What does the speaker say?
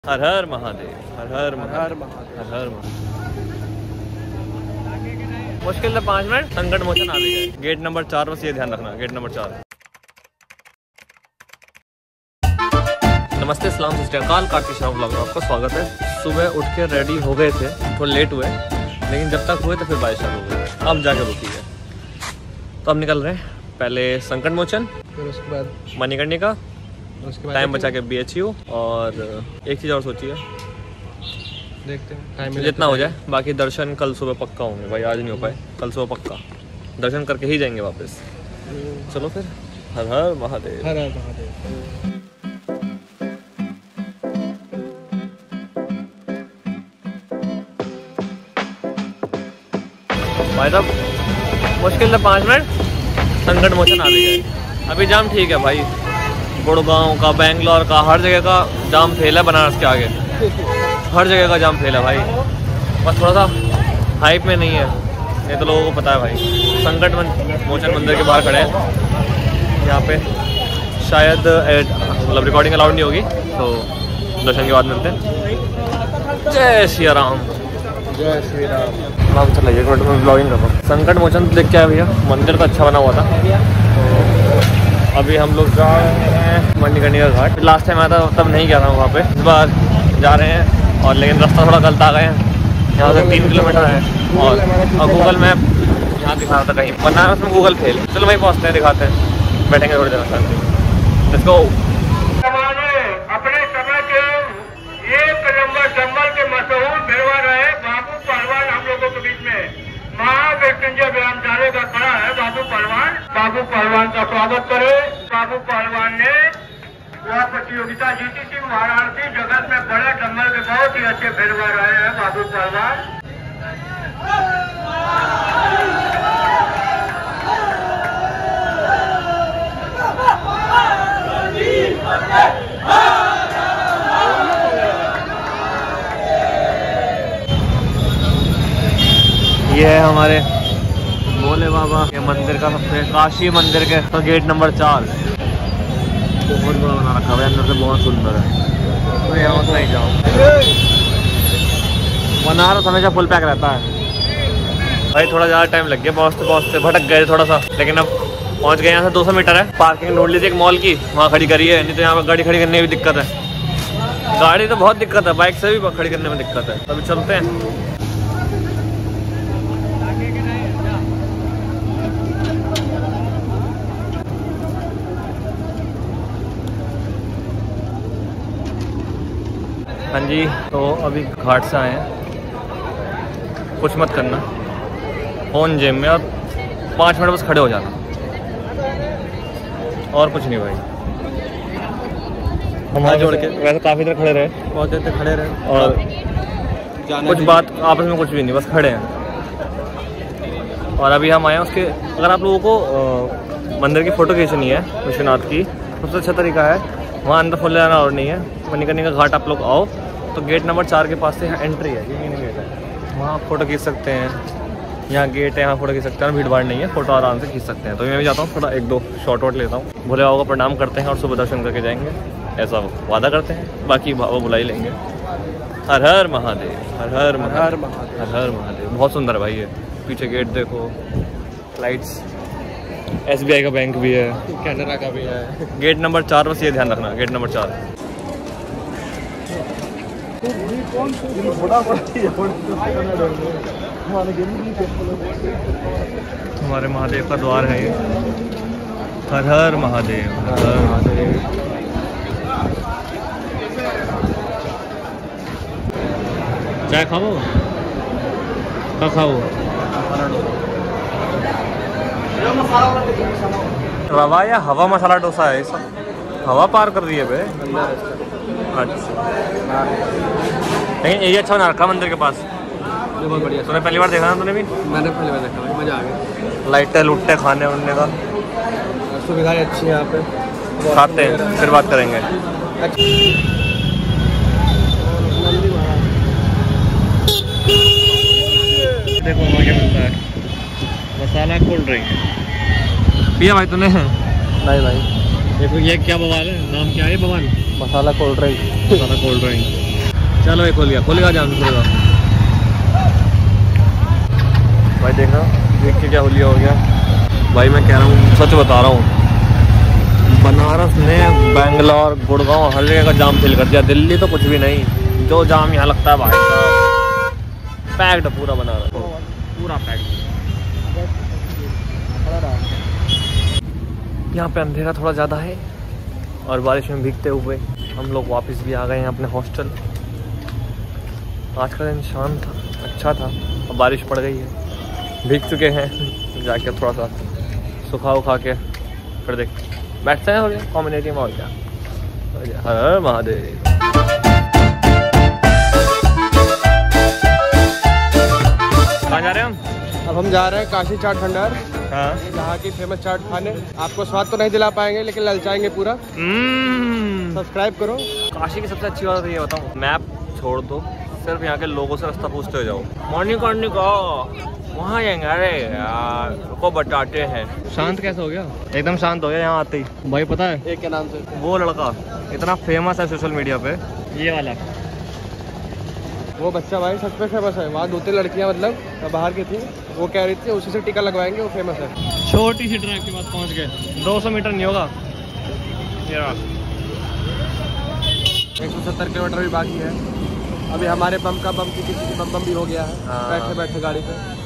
हर हर महादेव, हर हर महादेव, हर हर महादेव। मुश्किल से 5 मिनट संकट मोचन आ गई है। गेट नंबर 4, बस ये ध्यान रखना, गेट नंबर 4। नमस्ते, सलाम, सत श्री अकाल। कार्तिक शर्मा ब्लॉग में आपका स्वागत है। सुबह उठ के रेडी हो गए थे, थोड़ा लेट हुए, लेकिन जब तक हुए तो फिर बारिश शुरू हो गई। अब जाके रुकी है, तो अब निकल रहे हैं। पहले संकट मोचन, फिर उसके बाद मणिकर्णिका, उसके बाद टाइम बचा के BHU, और एक चीज़ और सोची है, देखते हैं टाइम जितना हो जाए। बाकी दर्शन कल सुबह पक्का होंगे भाई, आज नहीं हो पाए, कल सुबह पक्का दर्शन करके ही जाएंगे वापस। चलो फिर, हर हर महादेव, हर हर महादेव। भाई साहब मुश्किल से 5 मिनट संकट मोचन आ गई है। अभी जाम ठीक है भाई, गुड़गांव का, बेंगलोर का, हर जगह का जाम फेल है। बनारस के आगे हर जगह का जाम फेल है भाई। बस थोड़ा सा हाइप में नहीं है, ये तो लोगों को पता है भाई। संकट मोचन मंदिर के बाहर खड़े हैं। यहाँ पे शायद मतलब रिकॉर्डिंग अलाउड नहीं होगी, तो दर्शन के बाद मिलते हैं। जय श्री राम, जय श्री राम। नाम चला, एक मिनट में ब्लॉगिंग कर रहा हूँ। संकट मोचन देख के आया भैया, मंदिर तो अच्छा बना हुआ था। तो अभी हम लोग जा रहे हैं मणिकर्णिका घाट। लास्ट टाइम आया था तब नहीं गया था वहाँ पे, इस बार जा रहे हैं। और लेकिन रास्ता थोड़ा गलत आ गए हैं, यहाँ से 3 किलोमीटर है। और गूगल मैप यहाँ दिखा रहा था कहीं, बनारस में गूगल फेल। चलो वहीं पहुँचते हैं, दिखाते हैं, बैठेंगे थोड़ी देर शांति। Let's go. अपने समय के 1 नंबर जंगल के मशहूर भेड़वा रहे बाबू पहलवान हम लोगों के बीच में महामृत्युंजय व्यायामशाला का खड़ा है। बाबू पहलवान का स्वागत करे। बाबू पहलवान ने यह प्रतियोगिता जीती थी। वाराणसी जगत में बड़े जंगल के बहुत ही अच्छे भेड़वा रहे हैं बाबू पहलवान। ये है हमारे भोले बाबा के मंदिर का, सबसे काशी मंदिर के तो गेट नंबर 4। बहुत बड़ा बना रखा है, अंदर से बहुत सुंदर है। तो यहाँ से नहीं जाओ, बनारस हमेशा फुल पैक रहता है भाई। थोड़ा ज़्यादा टाइम लग गया, पहुँचते भटक गए थोड़ा सा, लेकिन अब पहुँच गए। यहाँ से 200 मीटर है। पार्किंग ढूंढ ली थी एक मॉल की, वहाँ खड़ी करी है। नहीं तो यहाँ पर गाड़ी खड़ी करने में भी दिक्कत है। गाड़ी तो बहुत दिक्कत है, बाइक से भी खड़ी करने में दिक्कत है। अभी चलते हैं। हाँ जी, तो अभी घाट से आए हैं। कुछ मत करना, फ़ोन जेब में, और 5 मिनट बस खड़े हो जाना, और कुछ नहीं भाई। हमारे जोड़ के वैसे काफ़ी देर खड़े रहे, बहुत देर तक खड़े रहे, और कुछ बात आपस में कुछ भी नहीं, बस खड़े हैं। और अभी हम आए हैं उसके, अगर आप लोगों को मंदिर की फ़ोटो खींचनी है विश्वनाथ की, सबसे अच्छा तरीका है, वहाँ अंदर फुल जाना और नहीं है। मणिकर्णिका घाट आप लोग आओ तो गेट नंबर 4 के पास से यहाँ एंट्री है, ये मेन गेट है। वहाँ आप फोटो खींच सकते हैं, यहाँ गेट है, यहाँ फोटो खींच सकते हैं। भीड़ भाड़ नहीं है, फोटो आराम से खींच सकते हैं। तो मैं भी जाता हूँ, थोड़ा 1-2 शॉट वॉट लेता हूँ। भोले बाबा को प्रणाम करते हैं और सुबह दर्शन करके जाएंगे, ऐसा वादा करते हैं। बाकी बाबा बुला ही लेंगे। हर हर महादेव, हर हर महादेव, हर हर महादेव। बहुत सुंदर है भाई ये, पीछे गेट देखो, लाइट्स, SBI का बैंक भी है, कैनरा का भी है। गेट नंबर 4, बस ये ध्यान रखना, गेट नंबर 4। हमारे महादेव का द्वार है ये। हर हर महादेव, हर हर महादेव। चाय खाओ, क्या खाओ? रवा या हवा मसाला डोसा है, सब हवा पार कर रही है बे। अच्छा, लेकिन ये अच्छा बना रखा मंदिर के पास, बहुत बढ़िया। तूने पहली बार देखा ना? तूने भी? मैंने पहले बार देखा भाई, मज़ा आ गया। लाइटें लुट्टे खाने उनने का, सुविधाएं अच्छी है यहाँ पे। खाते हैं फिर बात करेंगे। देखो वहाँ क्या मिलता है, मसाला कोल्ड ड्रिंक पिया भाई तूने? नहीं भाई, देखो ये क्या बवाल है, नाम क्या है बवाल? Masala cold drink. Masala cold drink. चलो ये खोलेगा जाम खुलेगा। भाई देखना देख के क्या होलिया हो गया। भाई मैं कह रहा हूँ, सच बता रहा हूँ, बनारस ने बेंगलोर गुड़गांव हर जगह का जाम फिल कर दिया। दिल्ली तो कुछ भी नहीं, जो जाम यहाँ लगता है भाई साहब, पैक्ड पूरा बनारस, पूरा पैक्ड। यहाँ पे अंधेरा थोड़ा ज़्यादा है और बारिश में भीगते हुए हम लोग वापस भी आ गए हैं अपने हॉस्टल। आज का दिन शांत था, अच्छा था, अब बारिश पड़ गई है, भीग चुके हैं। जाके थोड़ा सा सुखा उखा के फिर देख बैठते हैं हो गया कम्युनिटी में। और क्या, हर महादेव। कहाँ जा रहे हैं हम? अब हम जा रहे हैं काशी चाट भंडार। हाँ, यहाँ की फेमस चाट खाने। आपको स्वाद तो नहीं दिला पाएंगे लेकिन ललचाएंगे पूरा। सब्सक्राइब करो। काशी की सबसे अच्छी बात ये बताऊँ, मैप छोड़ दो, सिर्फ यहाँ के लोगों से रास्ता पूछते हो जाओ। मॉर्निंग को वहाँ जाएंगे। अरे यार को बताते हैं। शांत कैसे हो गया? एकदम शांत हो गया यहाँ आते ही। भाई पता है एक के नाम से वो लड़का इतना फेमस है सोशल मीडिया पे, ये वाला वो बच्चा भाई सच में फेमस है। वहाँ 2-3 लड़कियाँ मतलब बाहर की थी, वो कह रही थी उसी से टीका लगवाएंगे, वो फेमस है। छोटी सी ड्राइव के पास पहुँच गए, 200 मीटर नहीं होगा। 170 किलोमीटर भी बाकी है। अभी हमारे बम का बम की किसी की बम भी हो गया है। हाँ। बैठे बैठे गाड़ी पे।